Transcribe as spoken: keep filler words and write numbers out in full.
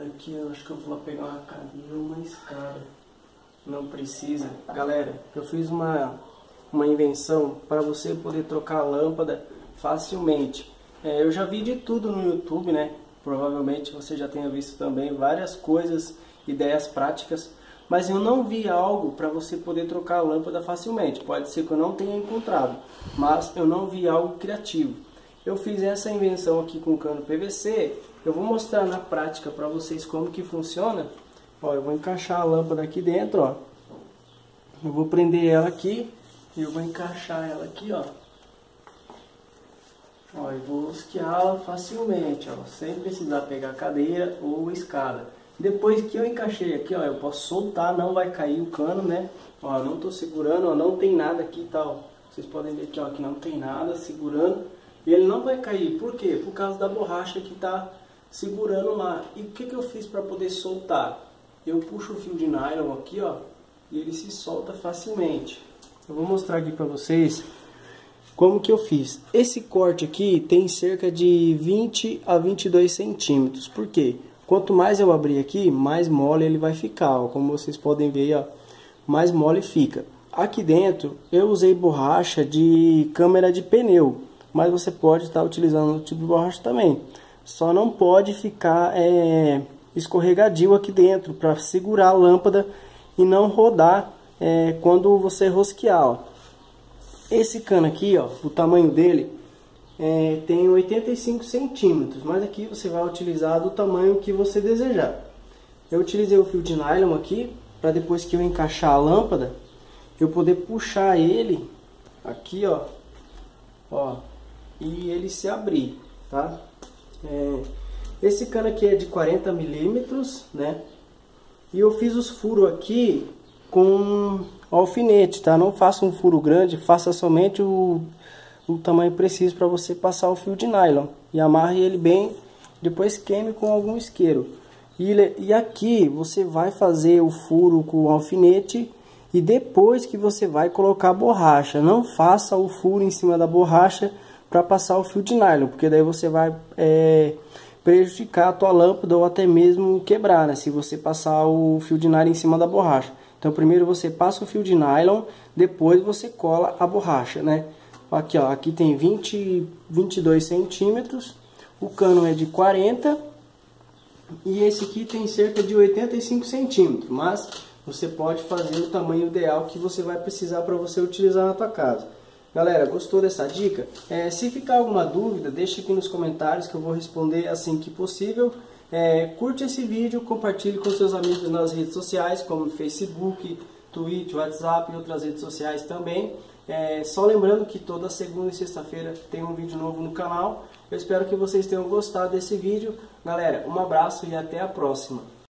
aqui, eu acho que eu vou lá pegar uma cadeira ou uma escada. Não precisa. Galera, eu fiz uma, uma invenção para você poder trocar a lâmpada facilmente. É, eu já vi de tudo no YouTube, né? Provavelmente você já tenha visto também várias coisas, ideias práticas. Mas eu não vi algo para você poder trocar a lâmpada facilmente. Pode ser que eu não tenha encontrado, mas eu não vi algo criativo. Eu fiz essa invenção aqui com cano P V C. Eu vou mostrar na prática para vocês como que funciona. Ó, eu vou encaixar a lâmpada aqui dentro, ó. Eu vou prender ela aqui e eu vou encaixar ela aqui, ó. Ó, eu vou rosqueá-la facilmente, ó, sem precisar pegar cadeira ou escada. Depois que eu encaixei aqui, ó, eu posso soltar, não vai cair o cano, né? Ó, não tô segurando, ó, não tem nada aqui e tal. Vocês podem ver aqui, ó, que não tem nada segurando. E ele não vai cair. Por quê? Por causa da borracha que tá segurando lá. E o que que eu fiz para poder soltar? Eu puxo o fio de nylon aqui, ó, e ele se solta facilmente. Eu vou mostrar aqui para vocês como que eu fiz. Esse corte aqui tem cerca de vinte a vinte e dois centímetros. Por quê? Quanto mais eu abrir aqui, mais mole ele vai ficar, ó. Como vocês podem ver, ó, mais mole fica. Aqui dentro eu usei borracha de câmera de pneu, mas você pode estar utilizando outro tipo de borracha também. Só não pode ficar é, escorregadio aqui dentro, para segurar a lâmpada e não rodar é, quando você rosquear, ó. Esse cano aqui, ó, o tamanho dele é, tem oitenta e cinco centímetros, mas aqui você vai utilizar do tamanho que você desejar. Eu utilizei o fio de nylon aqui, para depois que eu encaixar a lâmpada, eu poder puxar ele aqui, ó, ó, e ele se abrir, tá? É, esse cano aqui é de quarenta milímetros, né? E eu fiz os furos aqui com alfinete, tá? Não faça um furo grande, faça somente o, o tamanho preciso para você passar o fio de nylon. E amarre ele bem, depois queime com algum isqueiro. E, e aqui você vai fazer o furo com o alfinete e depois que você vai colocar a borracha. Não faça o furo em cima da borracha para passar o fio de nylon, porque daí você vai é, prejudicar a tua lâmpada ou até mesmo quebrar, né? Se você passar o fio de nylon em cima da borracha. Então primeiro você passa o fio de nylon, depois você cola a borracha, né? Aqui, ó, aqui tem vinte, vinte e dois centímetros, o cano é de quarenta e esse aqui tem cerca de oitenta e cinco centímetros, mas você pode fazer o tamanho ideal que você vai precisar para você utilizar na tua casa. Galera, gostou dessa dica? É, se ficar alguma dúvida, deixa aqui nos comentários que eu vou responder assim que possível. É, curte esse vídeo, compartilhe com seus amigos nas redes sociais, como Facebook, Twitter, WhatsApp e outras redes sociais também. É, só lembrando que toda segunda e sexta-feira tem um vídeo novo no canal. Eu espero que vocês tenham gostado desse vídeo. Galera, um abraço e até a próxima.